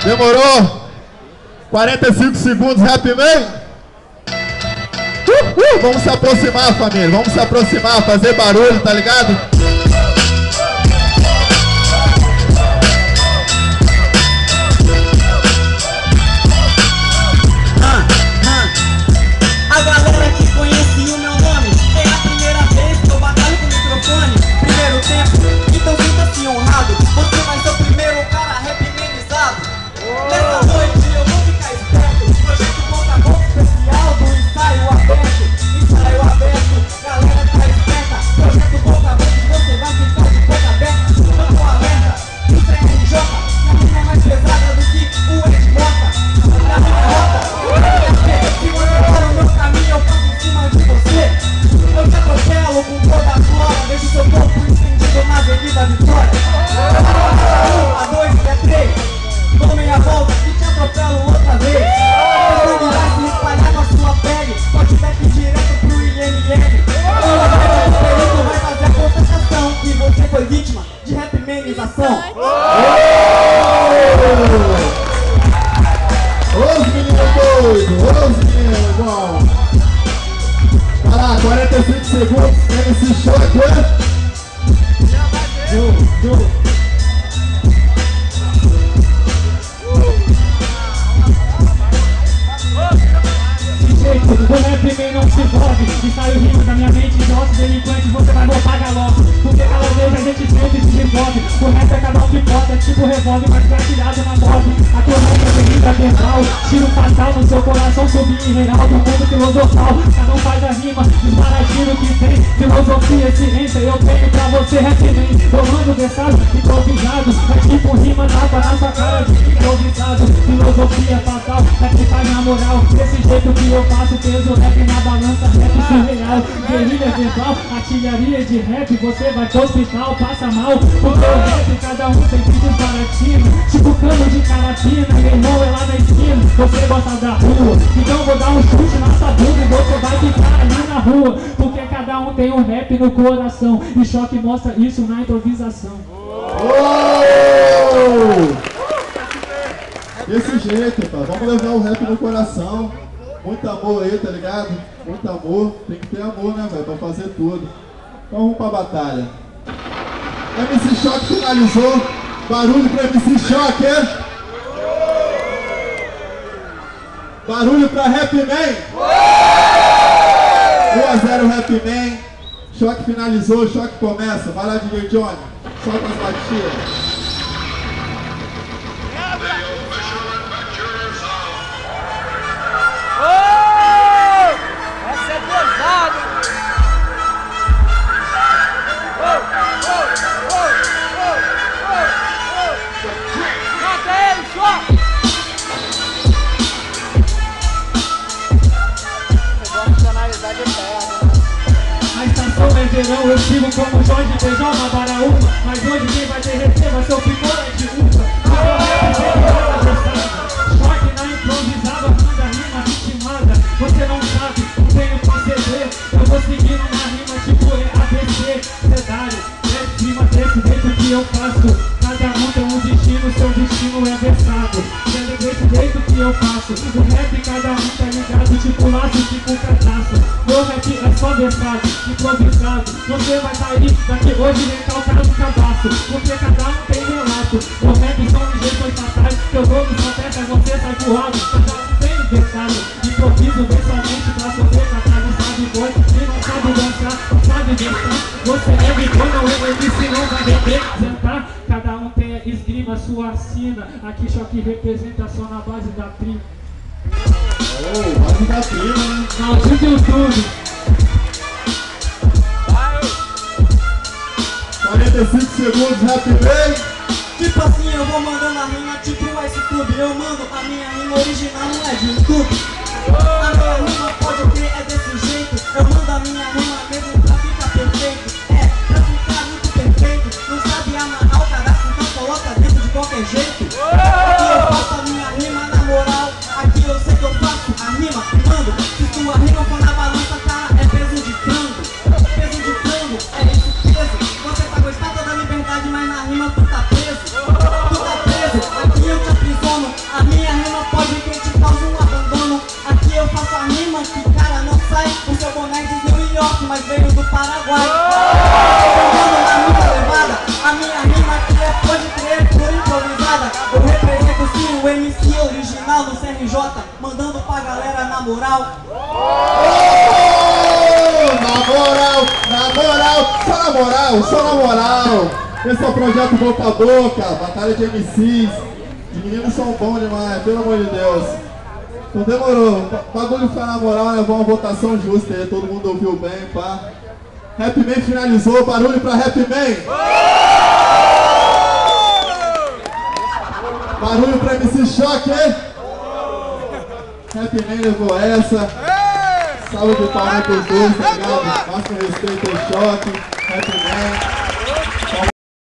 Demorou? 45 segundos, Rap Man. Vamos se aproximar, família. Vamos se aproximar, fazer barulho, tá ligado? A galera que conhece o meu nome, é a primeira vez que eu batalho com o microfone. Primeiro tempo, então sinta-se honrado. Você vai ser o primeiro cara rap-menizado. Nessa noite eu vou ficar esperto. Projeto boca a boca especial do ensaio aberto. Ensaio aberto, galera tá esperta. Projeto boca a boca, você vai ficar de boca aberta. Eu tô alerta, isso é RJ. A minha é mais pesada do que o Ed Mota. Na minha rota, se você para o meu caminho, eu passo em cima de você. Eu te atropelo com toda a glória. Deixo seu corpo estendido na Avenida Vitória. 1, a 2 e a 3. Dou meia volta e te atropelo outra vez. Seu sangue vai se espalhar com a sua pele. Pode back direto pro IML. O perito vai fazer a constatação que você foi vítima de rap-menização. Os meninos doidos, os meninos bom. Vai lá, 45 segundos, MC Choque, né? O rap man não se envolve. E sai o rimo da minha mente. Nosso delinquente, você vai voltar galope. Porque cada vez a gente sempre se envolve. O rap é cada um que bota, tipo revólver, mas gatilhado na mob. Aqui o rap é bebida verbal. Tiro fatal no seu coração, subir em real do mundo filosofal. Cada um faz a rima, dispara tiro que tem filosofia e ciência. Eu tenho pra você rap man. Eu mando versado, improvisado. É tipo rima tapa na sua cara de improvisado. Filosofia fatal, é que faz na moral. Desse jeito que eu faço, peso rap na balança, rap surreal. Guerrilha verbal, artilharia de rap. Você vai pro hospital, passa mal. Porque o rap, cada um tem vídeos baratinhos. Tipo cano de carapina, meu irmão é lá na esquina. Você gosta da rua, então vou dar um chute na sua bunda e você vai ficar ali na rua. Porque cada um tem um rap no coração. E Choque mostra isso na improvisação. Desse jeito, pá. Vamos levar o rap no coração. Muito amor aí, tá ligado? Muito amor. Tem que ter amor, né, velho? Pra fazer tudo. Então vamos pra batalha. MC Choque finalizou. Barulho pra MC Choque, é? Barulho pra Rap Man. 1-0 Rap Man. Choque finalizou, Choque começa. Vai lá, DJ Johnny. Solta as batidas. Essa é pesada! Mata ele, só! Profissionalidade eterna. A estação é verão, eu sigo como Jorge Feijão na Baraúba. Mas hoje quem vai derreter vai ser o Picora de Uva. Choque na improvisada, manda rima ritmada. Você não sabe, não tenho proceder. Eu vou seguindo na rima tipo ABC. Cedário, rima desse jeito que eu faço. Cada um tem um destino, seu destino é versado. É desse jeito que eu faço. O rap cada um tá ligado, tipo laço, tipo cadastro. Meu rap é só versado, improvisado. Você vai sair daqui hoje e vem o cara do cadastro. Porque cada um tem relato. O rap são ligeiros fatais. Seu nome só peça, você sai voado. Cada um tem versado. Improviso mensalmente pra sofrer. Cada um sabe boi e não sabe dançar, não sabe dançar. Você é bicô, não é MC, não vai representar. Cada um tem a esgrima, sua sina. Aqui Choque representa só na base da prima. Base da prima, né? Maldito YouTube. 45 segundos, Rap Man. Tipo assim, eu vou mandando a rima tipo Ice Cube. Eu mando a minha rima original, não é de YouTube. A minha rima pode crer, é desse jeito. Eu mando a minha rima mesmo pra ficar perfeito. É, pra ficar muito perfeito. Não sabe amarrar o cadastro, então coloca dentro de qualquer jeito. Aqui eu faço a minha rima na moral. Aqui eu sei que eu faço a rima, mando. Se tua rima for na balança, cara, é peso de frango. Peso de frango, é esse peso. Você tá gostando da liberdade, mas na rima tu tá preso. Tu tá preso, moral. Só na moral. Esse é o projeto Boca a Boca, batalha de MCs. Os meninos são bons demais, pelo amor de Deus. Então demorou, o bagulho ficar na moral, né? Uma votação justa aí, todo mundo ouviu bem, pá. Rap Man finalizou, barulho pra Rap Man. Barulho pra MC Choque, hein? Rap Man levou essa. Salve de palmas pros dois, tá ligado? Máximo respeito ao Choque, Rap Man.